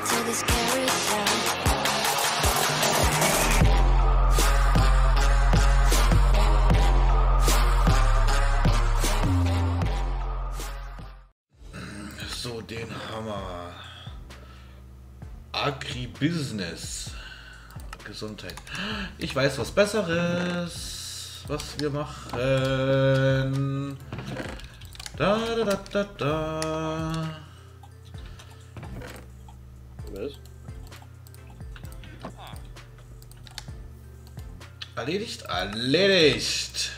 till this carries down. So, den Hammer. Agribusiness. Gesundheit. Ich weiß was Besseres, was wir machen. Da, da, da, da, da. Was? Erledigt? Erledigt!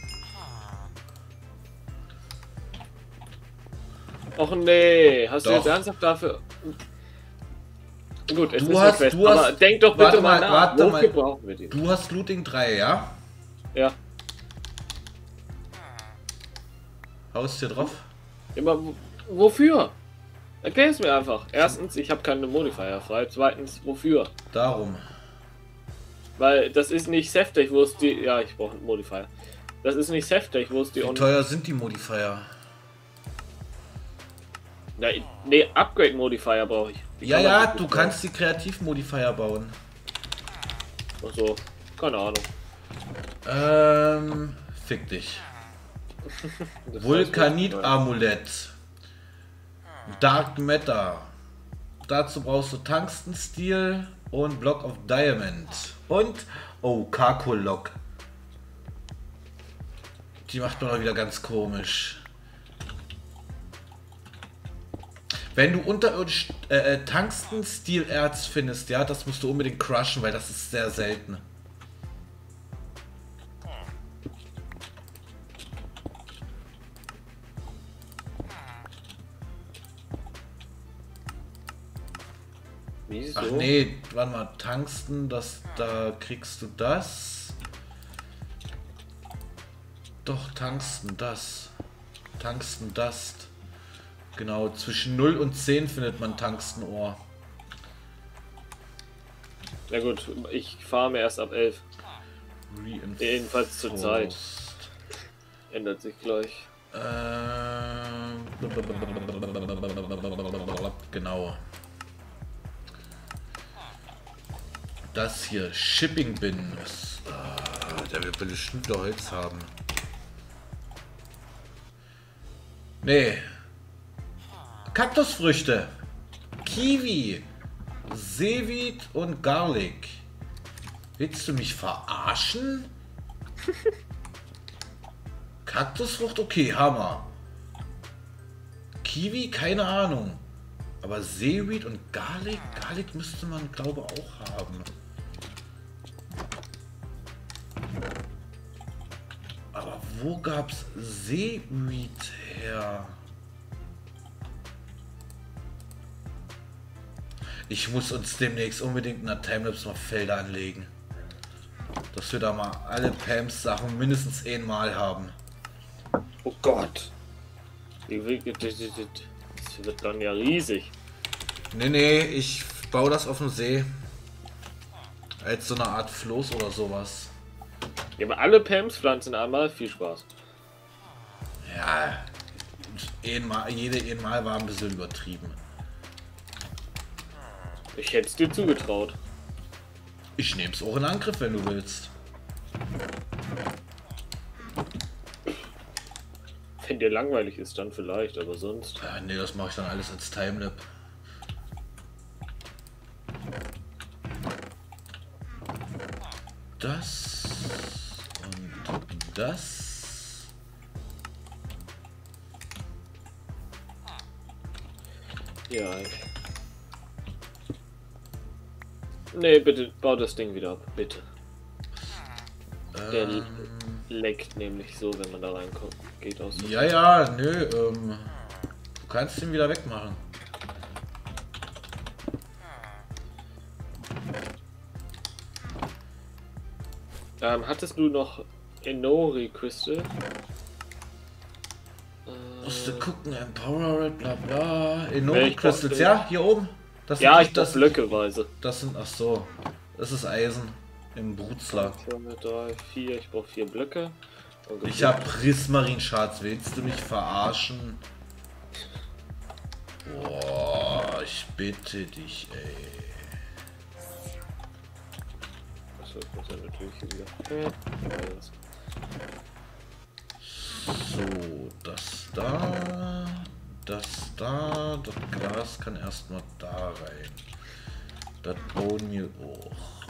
Och nee, hast du Doch. jetzt ernsthaft dafür... Gut, es Du ist hast- eine Quest, du hast- aber denk doch bitte warte mal mal, nach, warte wofür mal. brauchen wir die? Du hast Looting 3, ja? Ja, Haustier drauf? immer wofür? Erklär es mir einfach. Erstens, ich habe keine Modifier frei. Zweitens, wofür? Darum. Weil das ist nicht Safety, wo es die... Ja, ich brauche einen Modifier. Das ist nicht Safety, wo es die... Wie teuer sind die Modifier? Nee, Upgrade Modifier brauche ich. Die Ja, kann man ja, nicht du bauen. kannst die Kreativ-Modifier bauen. Ach so, keine Ahnung. Fick dich. Das Vulkanit-Amulett. Dark Matter. Dazu brauchst du Tungsten-Steel und Block of Diamond. Und, oh, Kakolok. Die macht nur noch wieder ganz komisch. Wenn du unterirdisch Tungsten-Steel-Erz findest, ja, das musst du unbedingt crushen, weil das ist sehr selten. Wieso? Ach nee, warte mal, Tungsten, da kriegst du das. Doch, Tungsten, das. Tungsten, Dust. Genau, zwischen 0 und 10 findet man Tungstenohr. Na gut, ich farme erst ab 11. Jedenfalls zur Zeit. Ändert sich gleich. Genau. Das hier, Shipping Bin. Der will bestimmt Holz haben. Nee. Kaktusfrüchte. Kiwi. Seaweed und Garlic. Willst du mich verarschen? Kaktusfrucht, okay, Hammer. Kiwi, keine Ahnung. Aber Seaweed und Garlic? Garlic müsste man, glaube ich, auch haben. Aber wo gab's Seaweed her? Ich muss uns demnächst unbedingt in der Timelapse mal Felder anlegen. Dass wir da mal alle Pams Sachen mindestens einmal haben. Oh Gott. Das wird dann ja riesig. Nee, ich baue das auf dem See. Als so eine Art Floß oder sowas. Ja, aber alle Pams pflanzen einmal, viel Spaß. Ja, jede einmal war ein bisschen übertrieben. Ich hätte es dir zugetraut. Ich nehme es auch in Angriff, wenn du willst. Wenn dir langweilig ist, dann vielleicht, aber sonst. Nee, das mache ich dann alles als Timelap. Das und das. Ja. Nee, bitte bau das Ding wieder ab, bitte. Der leckt nämlich so, wenn man da reinkommt. Geht aus. Ja, nö, du kannst ihn wieder wegmachen. Hattest du noch Enori Crystal? Musst du gucken, Empowered, bla bla. Ja, Enori ich Crystals, brauch- ja, hier oben. Das Ja, sind ich das blöckeweise. Das sind, ach so, das ist Eisen im Brutzler. 3, 4, ich brauche 4 Blöcke. Ich hab Prismarin-Schatz, willst du mich verarschen? Boah, ich bitte dich, ey. Achso, ich muss ja natürlich hier wieder. So, das da. Das da. Das Glas kann erstmal da rein. Das bauen wir auch.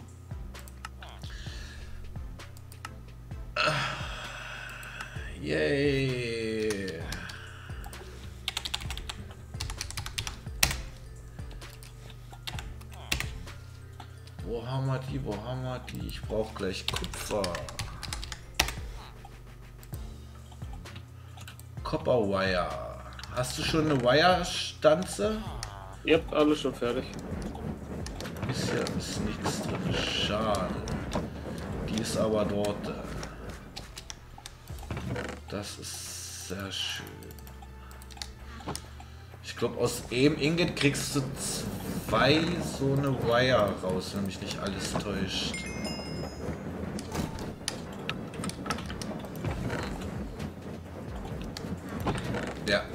Yay! Wo haben wir die? Wo haben wir die? Ich brauche gleich Kupfer. Copper Wire. Hast du schon eine Wire-Stanze? Ihr habt alles schon fertig. Bisher ist nichts drin. Schade. Die ist aber dort. Das ist sehr schön. Ich glaube, aus einem Ingot kriegst du 2 so eine Wire raus, wenn mich nicht alles täuscht. Ja.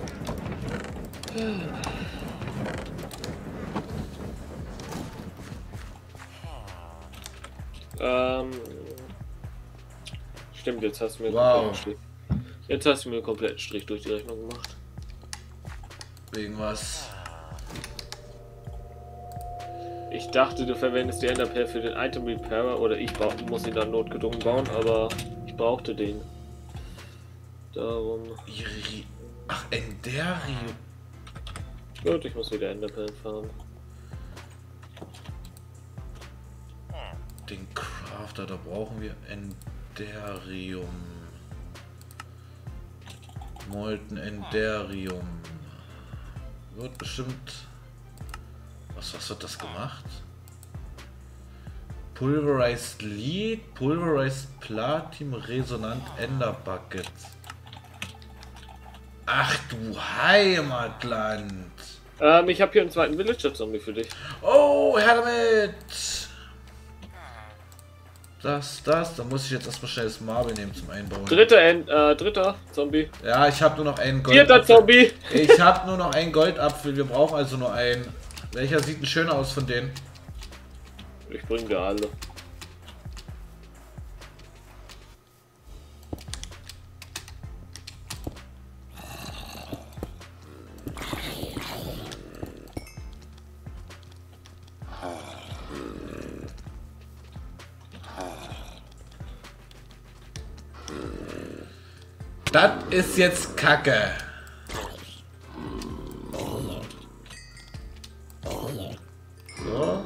Stimmt, jetzt hast du mir jetzt hast du mir einen kompletten Strich durch die Rechnung gemacht. Wegen was? Ich dachte, du verwendest die Enderpearl für den Item Repairer oder ich muss ihn dann notgedrungen bauen, aber ich brauchte den. Darum. Ach, Enderium. Gut, ich muss wieder Enderperlen farmen. Den Crafter, da brauchen wir Enderium. Molten Enderium. Wird bestimmt... Was wird das gemacht? Pulverized Lead, Pulverized Platin, Resonant Ender Bucket. Ach du Heimatland! Ich habe hier einen zweiten Villager-Zombie für dich. Oh, her damit! Da muss ich jetzt erstmal schnell das Marble nehmen zum Einbauen. Dritter Zombie. Ja, ich habe nur noch einen Gold. Vierter Zombie. Ich habe nur noch einen Goldapfel. Wir brauchen also nur einen. Welcher sieht denn schöner aus von denen? Ich bring dir alle. Das ist jetzt Kacke. So.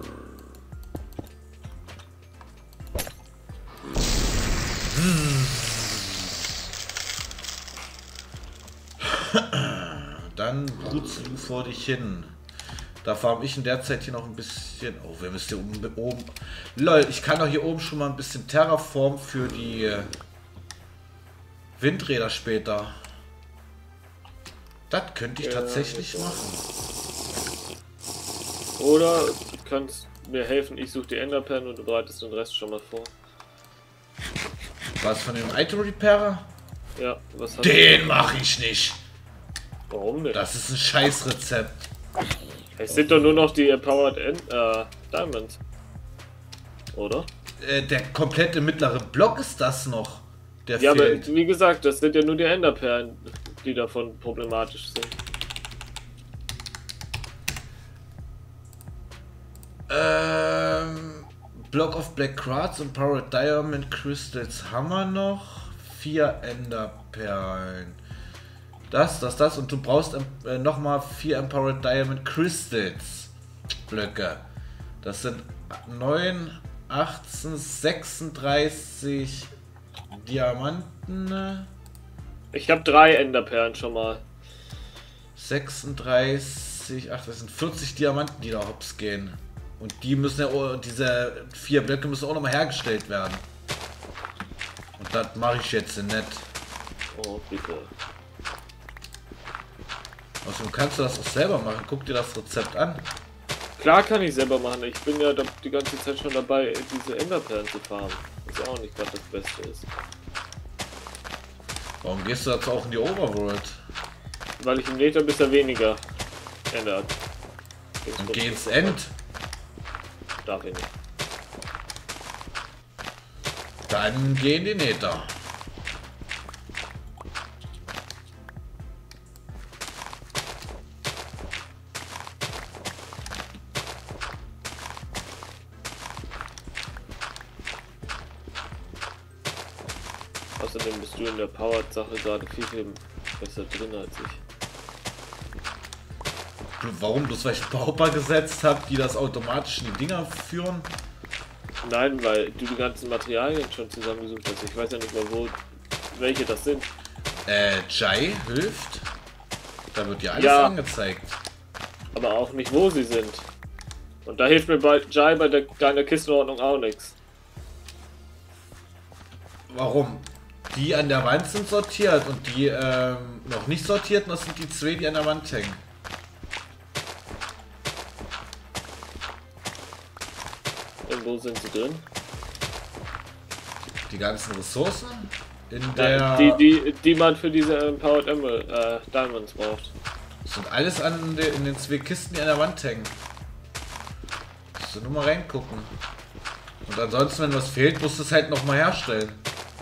Dann brutst du vor dich hin. Da farm ich in der Zeit hier noch ein bisschen. Oh, wir müssen hier oben. Lol, ich kann doch hier oben schon mal ein bisschen Terraform für die Windräder später. Das könnte ich tatsächlich machen. Oder du kannst mir helfen, ich suche die Enderperlen und du bereitest den Rest schon mal vor. Was von dem Item Repairer? Ja, was hast Den mache ich nicht. Warum nicht? Das ist ein Scheißrezept. Es sind doch nur noch die Empowered Diamonds. Oder? Der komplette mittlere Block ist das noch. Der Ja, fehlt. aber wie gesagt, das sind ja nur die Enderperlen, die davon problematisch sind. Block of Black Quartz und Empowered Diamond Crystals haben wir noch. 4 Enderperlen. Das. Und du brauchst nochmal 4 Empowered Diamond Crystals Blöcke. Das sind 9, 18, 36 Diamanten. Ich habe 3 Enderperlen schon mal. 36, ach, das sind 40 Diamanten, die da hops gehen. Und die müssen ja, diese 4 Blöcke müssen auch nochmal hergestellt werden. Und das mache ich jetzt nicht. Oh, bitte. Außerdem kannst du das auch selber machen. Guck dir das Rezept an. Klar kann ich selber machen. Ich bin ja die ganze Zeit schon dabei, diese Enderperlen zu farmen. Was auch nicht gerade das Beste ist. Warum gehst du dazu auch in die Overworld? Weil ich im Nether bisher weniger ändert. Dann geh ins End. Darf ich nicht. Dann gehen die Nether. Außerdem bist du in der Powered-Sache gerade viel besser drin als ich. Warum? Bloß weil ich Pauper gesetzt habe, die das automatisch in die Dinger führen? Nein, weil du die ganzen Materialien schon zusammengesucht hast. Ich weiß ja nicht mal, welche das sind. Jai hilft. Da wird ja alles Ja. angezeigt. Aber auch nicht, wo sie sind. Und da hilft mir bei Jai bei deiner Kistenordnung auch nichts. Warum? Die an der Wand sind sortiert und die noch nicht sortierten, das sind die zwei, die an der Wand hängen. Und wo sind sie drin? Die ganzen Ressourcen in der Die man für diese Empowered Emerald Diamonds braucht. sind alles in den zwei Kisten, die an der Wand hängen. Musst du nur mal reingucken. Und ansonsten, wenn was fehlt, musst du es halt noch mal herstellen.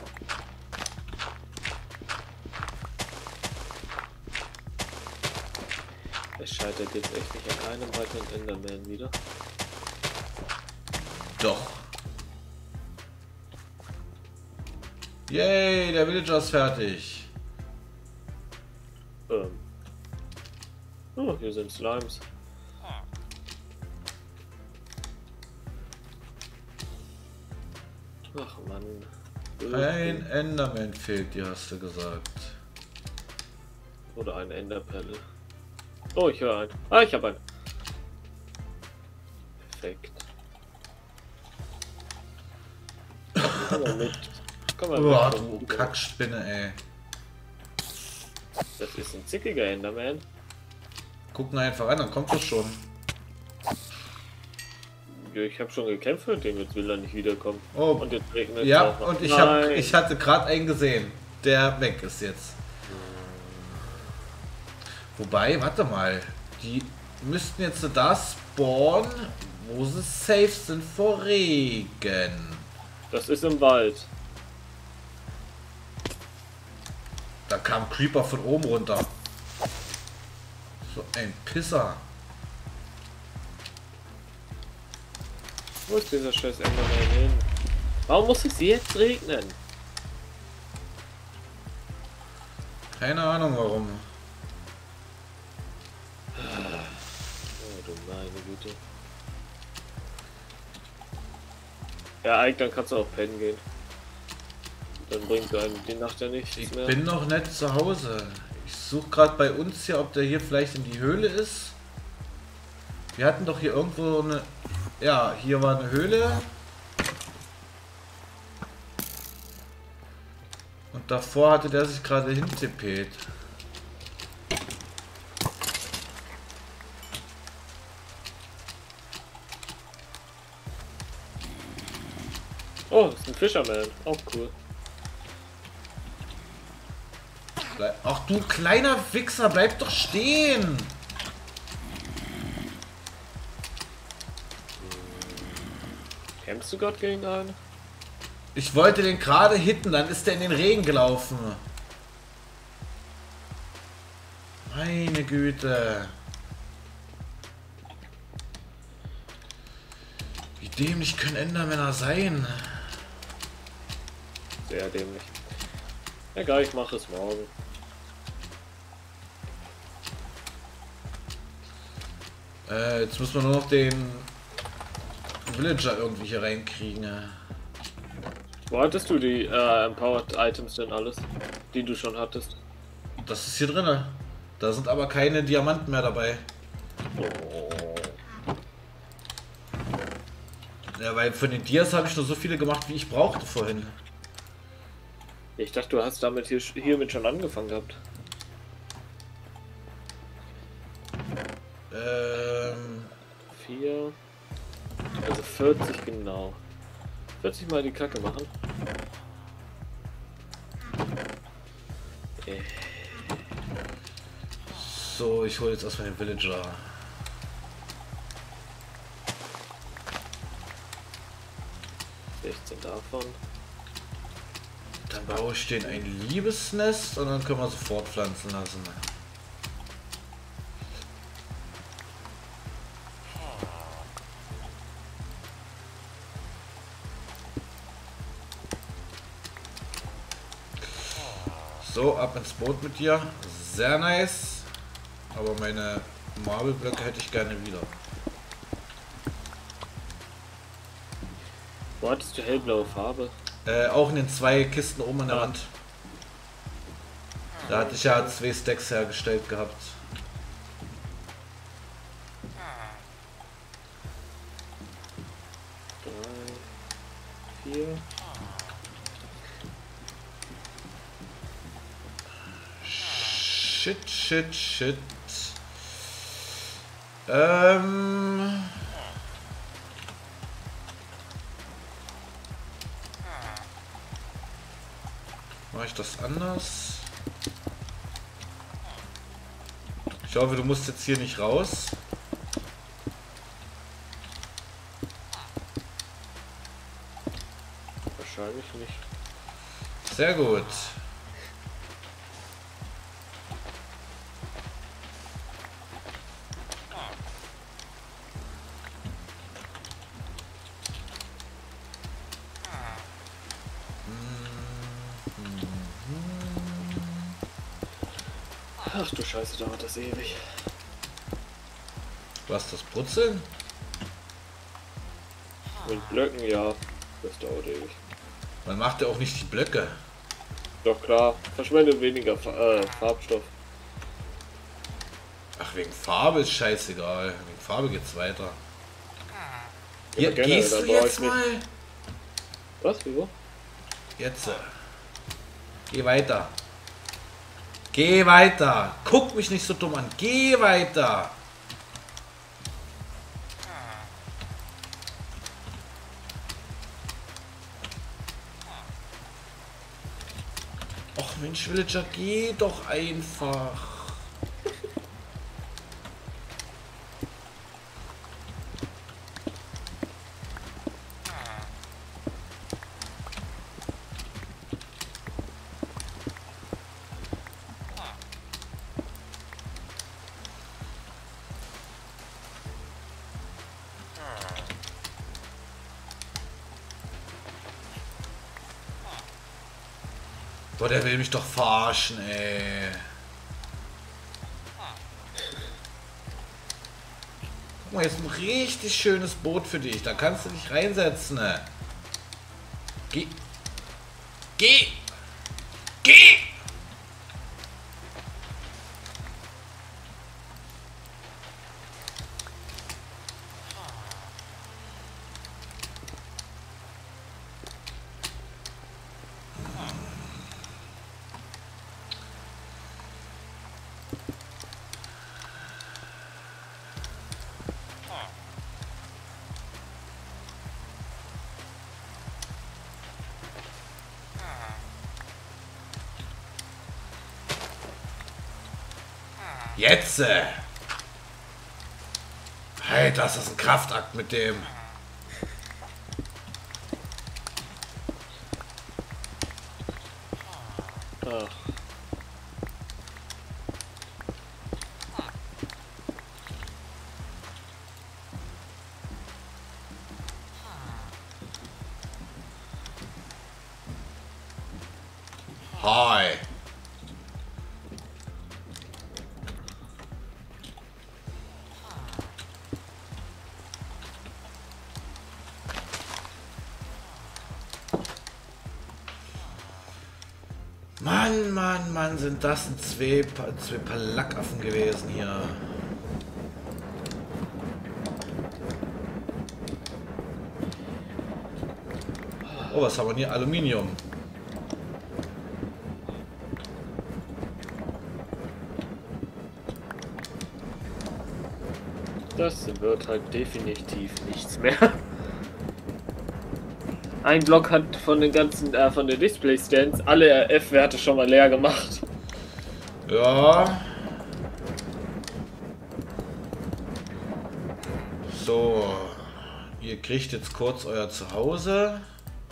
Es scheitert jetzt echt nicht an einem weiteren Enderman wieder. Doch. Yay, der Villager ist fertig. Oh, hier sind Slimes. Ach Mann. Ein Enderman fehlt dir, hast du gesagt. Oder eine Enderperle. Oh, ich höre einen. Ah, ich habe einen. Perfekt. Komm mal mit. Komm mal Boah, mit. du Kackspinne, ey. Das ist ein zickiger Enderman. Guck ihn einfach an, dann kommt das schon. Ja, ich habe schon gekämpft mit dem, jetzt will er nicht wiederkommen. Oh. Und jetzt regnet es Ja, auch noch. und Nein. ich hatte gerade einen gesehen, der weg ist jetzt. Wobei, warte mal, die müssten jetzt da spawnen, wo sie safe sind vor Regen. Das ist im Wald. Da kam Creeper von oben runter. So ein Pisser. Wo ist dieser scheiß Enderman hin? Warum muss es jetzt regnen? Keine Ahnung warum. Oh du meine Güte. Ja, eigentlich dann kannst du auch pennen gehen. Dann bringt einem die Nacht ja nichts Ich mehr. bin noch nicht zu Hause. Ich suche gerade bei uns hier, ob der hier vielleicht in die Höhle ist. Wir hatten doch hier irgendwo eine... Ja, hier war eine Höhle. Und davor hatte der sich gerade hintippt. Oh, das ist ein Fisherman. Auch cool. Ach du kleiner Wichser, bleib doch stehen! Kämpfst du gerade gegen einen? Ich wollte den gerade hitten, dann ist der in den Regen gelaufen. Meine Güte. Wie dämlich können Endermänner sein? Sehr dämlich. Egal, ich mache es morgen. Jetzt muss man nur noch den Villager irgendwie hier reinkriegen. Wo hattest du die Empowered Items denn alles? Die du schon hattest? Das ist hier drin. Da sind aber keine Diamanten mehr dabei. Ja, weil von den Dias habe ich nur so viele gemacht, wie ich brauchte vorhin. Ich dachte, du hast damit hiermit schon angefangen gehabt. 4. Also 40 genau. 40 mal die Kacke machen. So, ich hole jetzt erstmal den Villager. 16 davon. Dann baue ich den ein Liebesnest und dann können wir sofort pflanzen lassen. So, ab ins Boot mit dir. Sehr nice. Aber meine Marble-Blöcke hätte ich gerne wieder. Wo hattest du hellblaue Farbe? Auch in den 2 Kisten oben an der Wand. Da hatte ich ja 2 Stacks hergestellt gehabt. Drei, 4. Shit. Mache ich das anders? Ich hoffe, du musst jetzt hier nicht raus. Wahrscheinlich nicht. Sehr gut. Ach du Scheiße, dauert das ewig. Was, das Brutzeln? Mit Blöcken, ja. Das dauert ewig. Man macht ja auch nicht die Blöcke. Doch klar, verschwendet weniger Farbstoff. Ach, wegen Farbe ist scheißegal. Wegen Farbe geht's weiter. Ja, Hier, generell, gehst da du brauch jetzt ich nicht. mal? Was, wieso? Jetzt. Geh weiter. Geh weiter. Guck mich nicht so dumm an. Geh weiter. Och Mensch, Villager, geh doch einfach. Boah, der will mich doch verarschen, ey. Guck mal, jetzt ein richtig schönes Boot für dich. Da kannst du dich reinsetzen, ne? Geh. Geh. Geh. Jetzt! Hey, das ist ein Kraftakt mit dem. Ach. Hi. Mann, sind das zwei Palackaffen gewesen hier. Oh, was haben wir hier? Aluminium. Das wird halt definitiv nichts mehr. Ein Block hat von den ganzen, von den Display-Stands alle F-Werte schon mal leer gemacht. Ja. So. Ihr kriegt jetzt kurz euer Zuhause.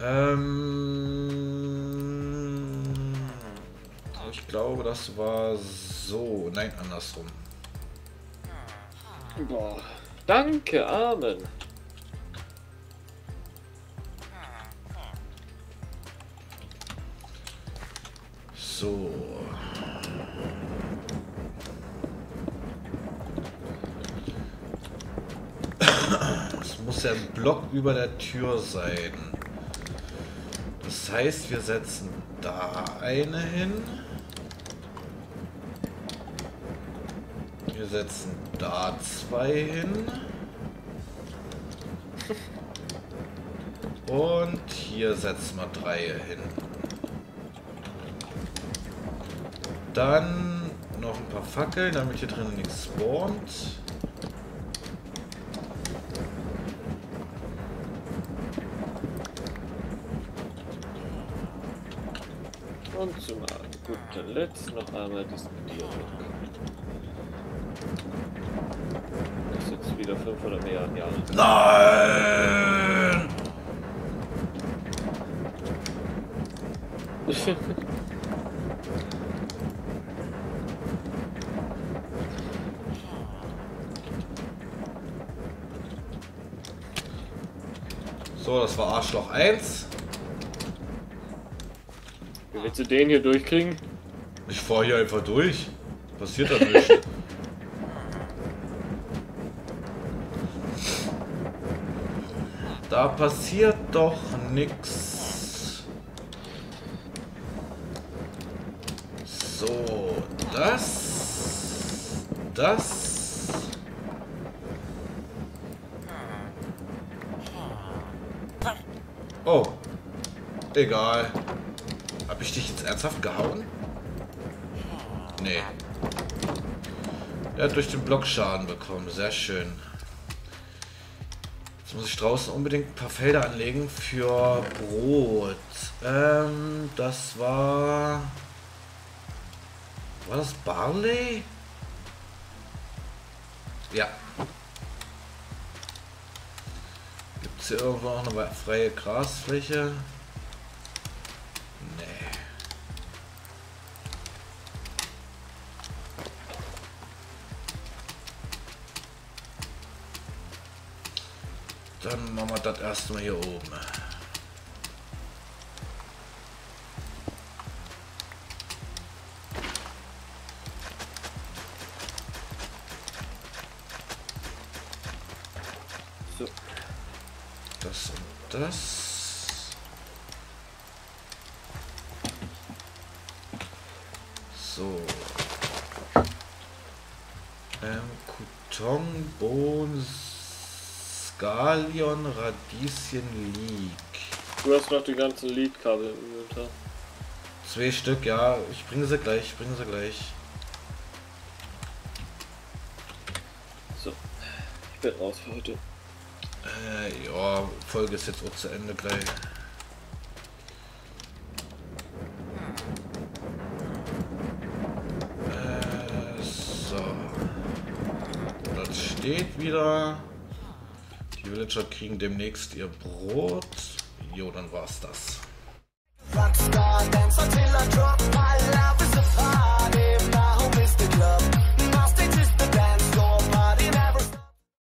Ich glaube, das war so. Nein, andersrum. Boah. Danke, Amen. So. Es muss ja ein Block über der Tür sein. Das heißt, wir setzen da eine hin. Wir setzen da zwei hin. Und hier setzen wir drei hin. Dann noch ein paar Fackeln, damit hier drinnen nichts spawnt. Und zum guten Letzt noch einmal diesen Dialog. Das ist jetzt wieder 500 Milliarden Jahre. Nein! So, das war Arschloch 1. Wie willst du den hier durchkriegen? Ich fahre hier einfach durch. Passiert da nichts. Da passiert doch nichts. So, das. Oh, egal. Hab ich dich jetzt ernsthaft gehauen? Nee. Er hat durch den Block Schaden bekommen. Sehr schön. Jetzt muss ich draußen unbedingt ein paar Felder anlegen für Brot. Das war... War das Barley? Ja. Gibt es hier irgendwo noch eine freie Grasfläche? Nee. Dann machen wir das erstmal hier oben. So. Das und das. So. Couton, Bohnen, Scallion, Radieschen, Leek. Du hast noch die ganzen Lead-Kabel im Inventar. 2 Stück, ja. Ich bringe sie gleich, So. Ich bin raus für heute. Ja, Folge ist jetzt auch zu Ende gleich. So. Das steht wieder. Die Villager kriegen demnächst ihr Brot. Jo, dann war's das. Rockstar, dance until I drop. My love is a fire.